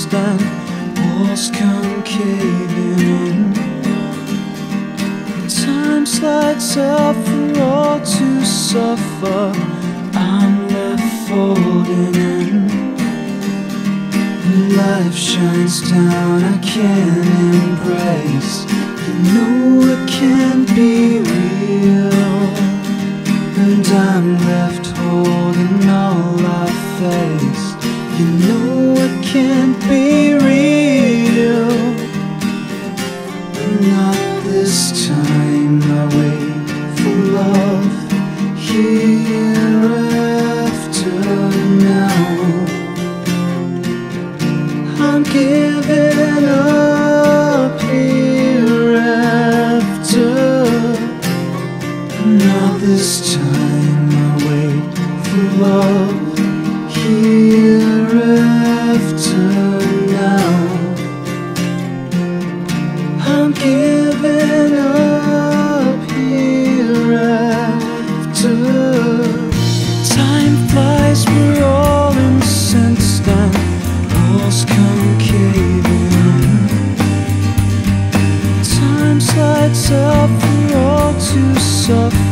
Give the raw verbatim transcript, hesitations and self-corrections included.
stand, walls come caving in. Time slides up for all to suffer, I'm left folding in. Life shines down, I can't embrace. You know it can't be real, and I'm left holding all I face. You know it can't be real. Not this time, I wait for love. Hereafter now, I'm giving up hereafter. Not this time, I wait for love. Hereafter now, I'm giving up hereafter. Time flies, we're all incensed and walls come caving in. Time slides up for all to suffer,